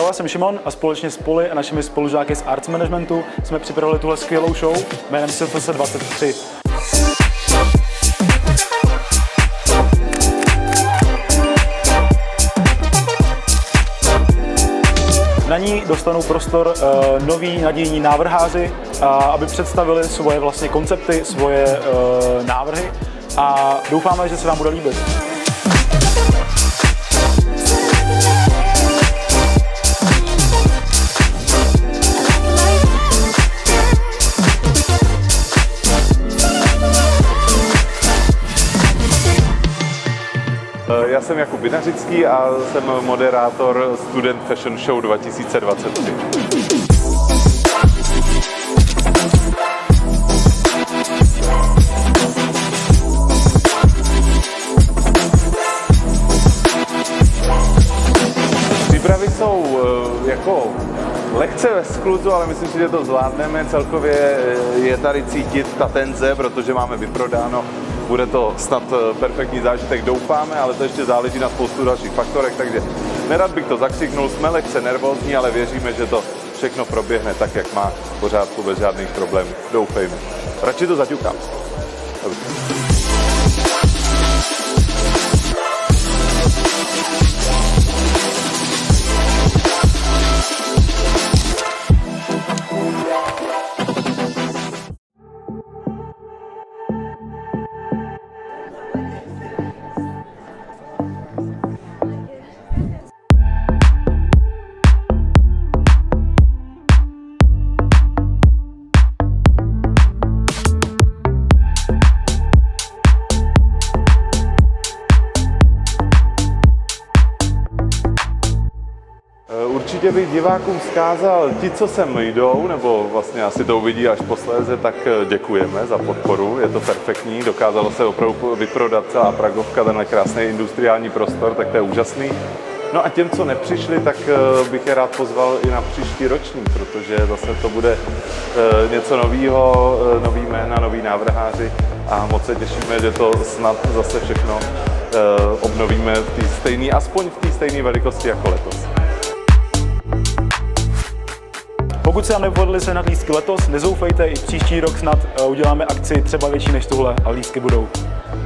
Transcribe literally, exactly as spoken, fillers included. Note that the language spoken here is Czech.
já jsem Šimon a společně s Poli a našimi spolužáky z Arts Managementu jsme připravili tuhle skvělou show jménem S F S dvacet tři. Na ní dostanou prostor uh, noví nadějní návrháři, uh, aby představili svoje vlastně koncepty, svoje uh, návrhy a doufáme, že se vám bude líbit. Já jsem Jakub Vinařický a jsem moderátor Student Fashion Show dva tisíce dvacet tři. Přípravy jsou jako lehce ve skluzu, ale myslím si, že to zvládneme. Celkově je tady cítit ta tenze, protože máme vyprodáno. Bude to snad perfektní zážitek, doufáme, ale to ještě záleží na spoustu dalších faktorech, takže nerad bych to zakřiknul, jsme lehce nervózní, ale věříme, že to všechno proběhne tak, jak má, v pořádku, bez žádných problémů. Doufejme. Radši to zaťukám. Dobře. Určitě bych divákům vzkázal, ti, co sem jdou, nebo vlastně asi to uvidí až posléze, tak děkujeme za podporu, je to perfektní, dokázalo se opravdu vyprodat celá Pragovka, tenhle krásný industriální prostor, tak to je úžasný. No a těm, co nepřišli, tak bych je rád pozval i na příští ročník, protože zase to bude něco nového, nový jména, noví návrháři a moc se těšíme, že to snad zase všechno obnovíme v té stejné, aspoň v té stejné velikosti jako letos. Pokud se nám nepovedly sehnat lístky letos, nezoufejte, i příští rok snad uděláme akci třeba větší než tuhle a lístky budou.